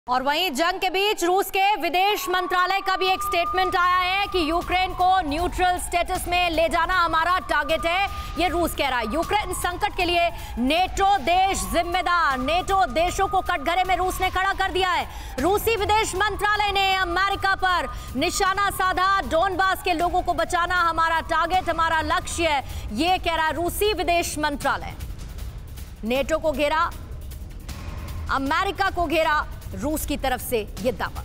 और वहीं जंग के बीच रूस के विदेश मंत्रालय का भी एक स्टेटमेंट आया है कि यूक्रेन को न्यूट्रल स्टेटस में ले जाना हमारा टारगेट है। ये रूस कह रहा है यूक्रेन संकट के लिए नेटो देश जिम्मेदार। नेटो देशों को कटघरे में रूस ने खड़ा कर दिया है। रूसी विदेश मंत्रालय ने अमेरिका पर निशाना साधा। डोनबास के लोगों को बचाना हमारा टारगेट, हमारा लक्ष्य है, ये कह रहा है रूसी विदेश मंत्रालय। नेटो को घेरा, अमेरिका को घेरा, रूस की तरफ से यह दावा।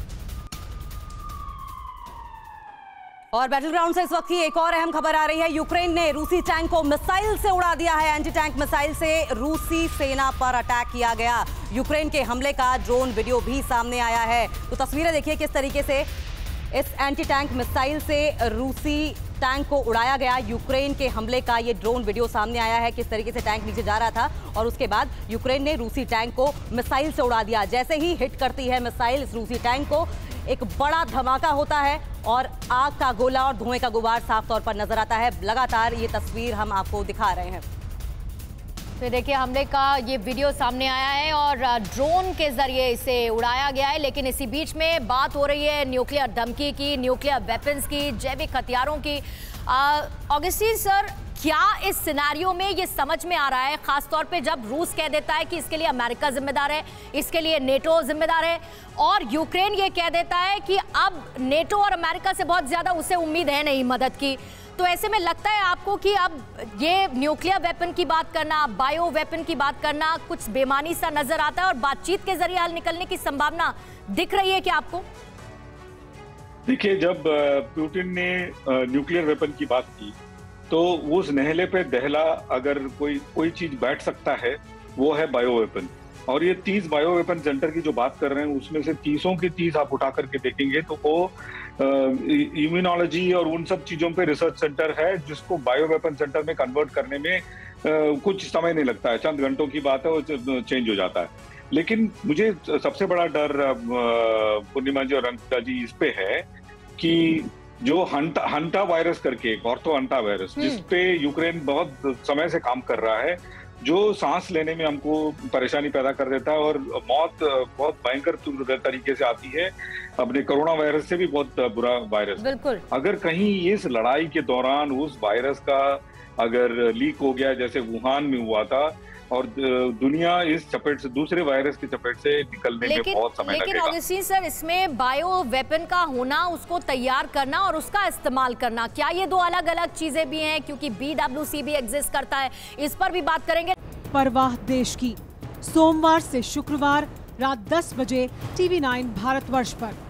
और बैटल ग्राउंड से इस वक्त की एक और अहम खबर आ रही है। यूक्रेन ने रूसी टैंक को मिसाइल से उड़ा दिया है। एंटी टैंक मिसाइल से रूसी सेना पर अटैक किया गया। यूक्रेन के हमले का ड्रोन वीडियो भी सामने आया है। तो तस्वीरें देखिए किस तरीके से इस एंटी टैंक मिसाइल से रूसी टैंक को उड़ाया गया। यूक्रेन के हमले का ये ड्रोन वीडियो सामने आया है, किस तरीके से टैंक नीचे जा रहा था और उसके बाद यूक्रेन ने रूसी टैंक को मिसाइल से उड़ा दिया। जैसे ही हिट करती है मिसाइल इस रूसी टैंक को, एक बड़ा धमाका होता है और आग का गोला और धुएं का गुबार साफ तौर पर नजर आता है। लगातार ये तस्वीर हम आपको दिखा रहे हैं। तो देखिए हमले का ये वीडियो सामने आया है और ड्रोन के जरिए इसे उड़ाया गया है। लेकिन इसी बीच में बात हो रही है न्यूक्लियर धमकी की, न्यूक्लियर वेपन्स की, जैविक हथियारों की। ऑगस्टीन सर, क्या इस सिनेरियो में ये समझ में आ रहा है, खासतौर पे जब रूस कह देता है कि इसके लिए अमेरिका जिम्मेदार है, इसके लिए नेटो जिम्मेदार है, और यूक्रेन ये कह देता है कि अब नेटो और अमेरिका से बहुत ज्यादा उसे उम्मीद है नहीं मदद की। तो ऐसे में लगता है आपको कि अब ये न्यूक्लियर वेपन की बात करना, बायो वेपन की बात करना कुछ बेमानी सा नजर आता है और बातचीत के जरिए हल निकलने की संभावना दिख रही है क्या आपको? देखिए, जब पुतिन ने न्यूक्लियर वेपन की बात की तो उस नहले पे दहला अगर कोई चीज बैठ सकता है वो है बायो वेपन। और ये 30 बायो वेपन सेंटर की जो बात कर रहे हैं उसमें से 30 की 30 आप उठा करके देखेंगे तो वो इम्यूनोलॉजी और उन सब चीजों पे रिसर्च सेंटर है, जिसको बायो वेपन सेंटर में कन्वर्ट करने में कुछ समय नहीं लगता है, चंद घंटों की बात है, वो चेंज हो जाता है। लेकिन मुझे सबसे बड़ा डर पूर्णिमा जी और अंकिता जी इस पे है कि जो हंटा वायरस करके, ऑर्थो हंटा वायरस, जिसपे यूक्रेन बहुत समय से काम कर रहा है, जो सांस लेने में हमको परेशानी पैदा कर देता है और मौत बहुत भयंकर तरीके से आती है, अपने कोरोना वायरस से भी बहुत बुरा वायरस। बिल्कुल। अगर कहीं इस लड़ाई के दौरान उस वायरस का अगर लीक हो गया जैसे वुहान में हुआ था और दुनिया इस चपेट से, दूसरे वायरस की चपेट से निकलने में बहुत समय लगेगा। लेकिन ऑगस्टीन सर, इसमें बायो वेपन का होना, उसको तैयार करना और उसका इस्तेमाल करना, क्या ये दो अलग अलग चीजें भी हैं? क्योंकि BWC भी एग्जिस्ट करता है, इस पर भी बात करेंगे। परवाह देश की, सोमवार से शुक्रवार रात 10 बजे TV9 भारतवर्ष पर।